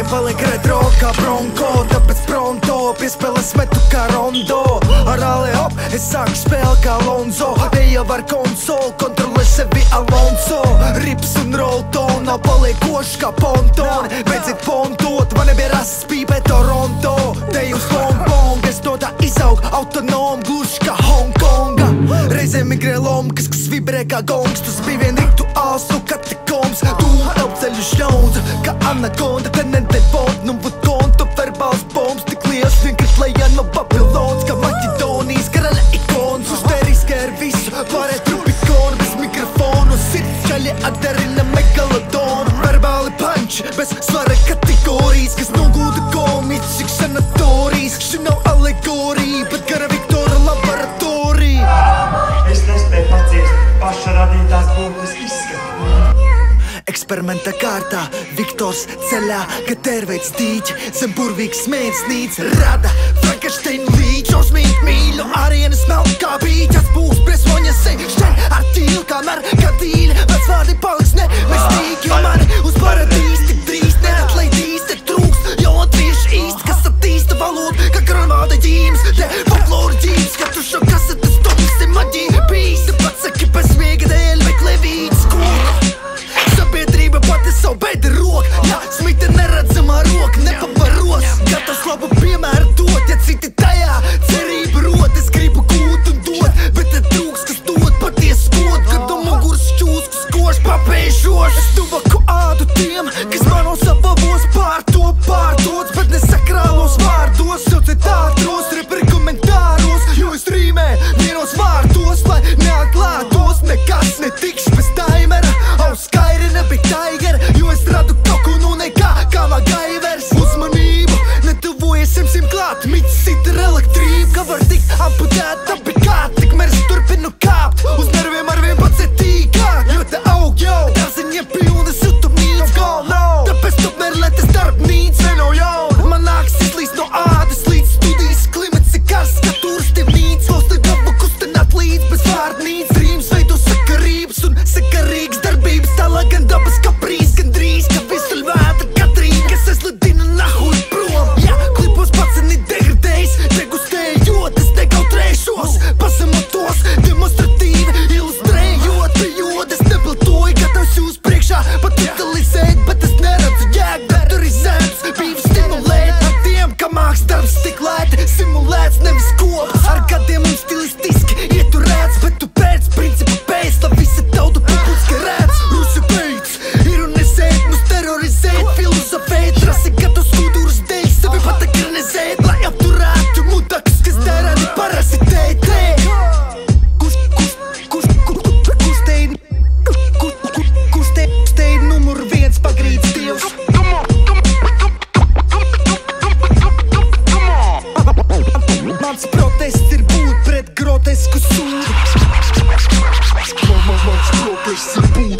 nepaliek retro kā bronko, tāpēc pronto piespēles metu kā rondo. Ar Aleo es sāku spēli kā Lonzo, eja var konsoli, kontrolē sevi Alonso. Rips un rollton, nav paliekoši kā pontoni, beidzit pontot, man nebija rases pīpē Toronto. Te jūs Hongkong, es no tā izaug autonom, gluži kā Hongkonga. Reizē migrē lomkas, kas vibrē kā gongs, tas bija vien rituāls no katakombs. Tu apceļu šļaudzu, kā anakonda, tenente fond, nu vud konto, verbāls bombs, tik liels vien krit lejā no Babilons, kā Maķedonijas karaļa ikons. Uzteriski ar visu, pārēt Rubikonu, bez mikrofonu, sirds skaļi atdarina megalodonu. Verbāli punch, bez svara kategorijas, kas nogūda komiķis, cik sanatorijas. Šī nav alegorija, bet gara Viktora laboratorija. Es nespēju paciest paša radītās būtnes izskatu. Eksperimenta kārtā Viktors ceļā, kad tērveids dīķi zem burvīgs smēnsnīts rada Frankensteinu līdz šausmīgi mīļu arienas meld kā bīķas būs briesmoņa seju šķeļ ar tīlu, kamēr gadīļa vecvārdi paliks nemestīgi, jo mani uz paradīs tik drīz neatlaidīs, te trūkst, jo latvieši īsti, kas attīsta valodu, kā granvāda ģīmes, te folkloru ģīmes, ka tu šo kasetes tomisi maģija bijis, te pats saki bez miega dēļ meklē vītas kūku. Sabiedrība pati savu beidu roku, ja smita neredzamā roka nepavaros, gatavs labu piemēru dot, ja citi tajā cerība rod. Es gribu gūt un dot, bet te trūks, kas dod patiesu godu, kad no muguras šķūsku skoš papēžoš. Es tuvaku ādu tiem, kas mano savavos pārdots, bet nesakrālos vārdos, jau citātos, reperkomentāros, jo es rīmē vienos vārdos, lai neatklātos, nekas netikš bez taimera. Skairi nebija Tiger, jo es radu kaut ko nu nekā, kā Magaivers. Uzmanību, netuvojies simsim klāt, miķis sit ar elektrību, ka var tikt amputēt abi kārt, tikmēr es turpinu kāpt, uz nerviem arvien pacietīgāk, jo te aug jau, dārziņiem pilnas jutumnīts, go no, tāpēc tomēr letes darbnīts veno jau, man nāks izlīst no ādas līdz studijas klimats ir karsts, kā turstivnīts, valsti gabu kustināt līdz bez vārdnīts, rīms veido sakarības un sakarīgas darbības, tālā gan dabas kaprīs, gan drīz, ka visur vētra katrīna, kas aizlidina nahuļ prom. Jā, klipos paceni degradējis, degustējot, es nekautrēšos, pazemotos, demonstratīvi ilustrējot, bijot, es nebiltoju, gatavs jūs priekšā pat totalizēt, bet es neredzu jēgu vektorizēts, bija stimulēt ar tiem, ka māks darbs tik lēti, simulēts, nevis kops, ar gadiem un stilistiski ieturēts, bet tu pēc principu pēc, lai visi tautu publiski redz. Rusi beidz, ironizēt, mūs terorizēt, filozofēt, rasi gatavs kultūras dēļ, sevi pat ekranizēt, lai apturētu mudakus, kas tērēni parasitēt. Kustēji numur viens pagrīdz Dievs. Mans protests ir būt pret grotesku sūdu. Mans protests ir būt